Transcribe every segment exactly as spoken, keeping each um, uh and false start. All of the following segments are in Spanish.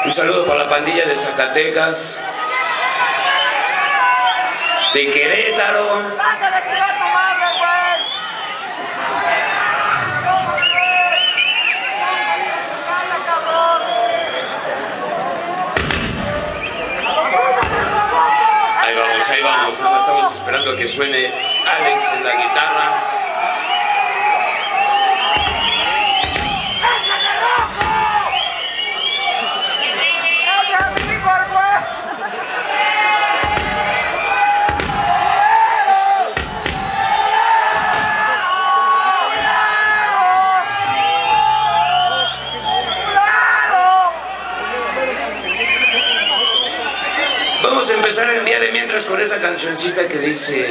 Un saludo para la pandilla de Zacatecas, de Querétaro, ahí vamos, ahí vamos, no estamos esperando a que suene Alex en la guitarra. Vamos a empezar el día de mientras con esa cancioncita que dice...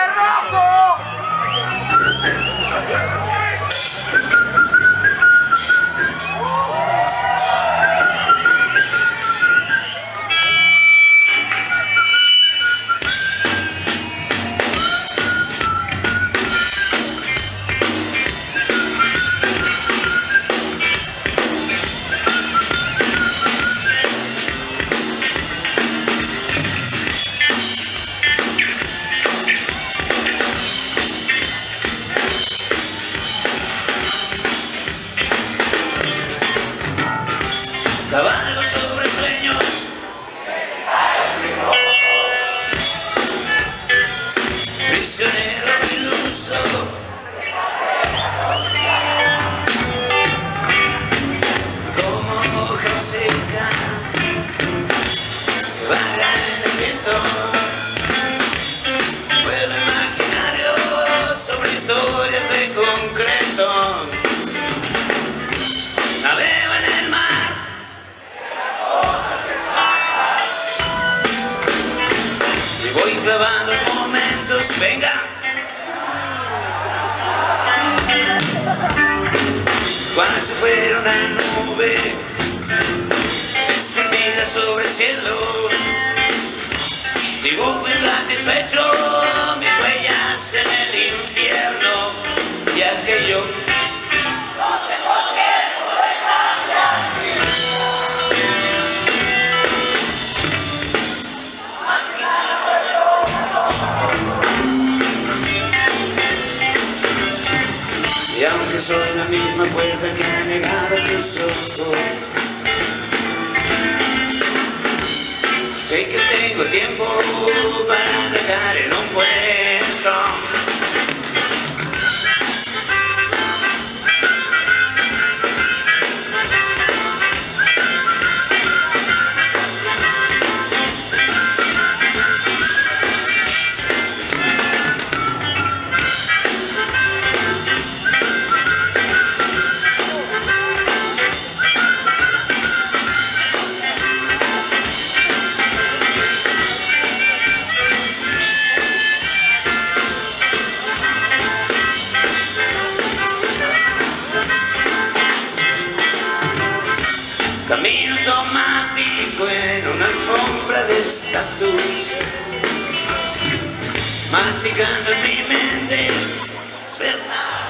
Cabalgo sobre sueños, prisionero iluso, como hoja seca que vaga en el viento, vuelo imaginario sobre historias de concreto. Navego en el mar, voy clavando en momentos, venga. Cuando se fuera una nube extendida sobre el cielo, dibujo insatisfecho mis huellas en el infierno. Y aquello no tengo tiempo de cambiar. Y aunque soy la misma puerta que ha negado tus ojos, sé que tengo tiempo para dejar en un puesto. Camino automático en una alfombra de estatus, masticando en mi mente, es verdad.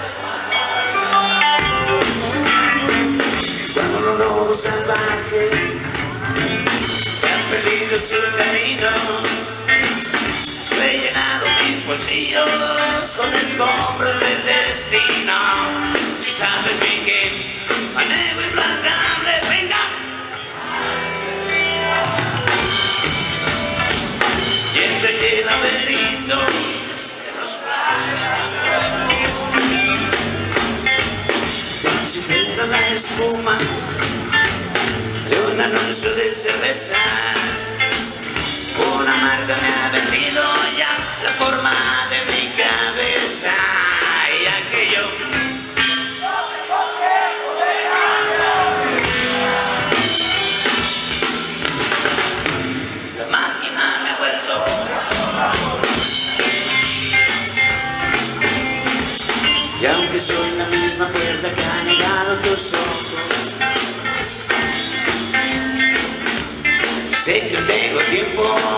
Cuando los lobos salvajes han perdido su camino, he llenado mis bolsillos con escombros del destino. Si sabes bien que manejo implacable, venga. Y entre el laberinto de los planos, como si fuera la espuma de un anuncio de cerveza, una marca me ha vendido ya la forma de mi cabeza. Y aquello y aunque soy la misma puerta que ha negado tus ojos, sé que tengo tiempo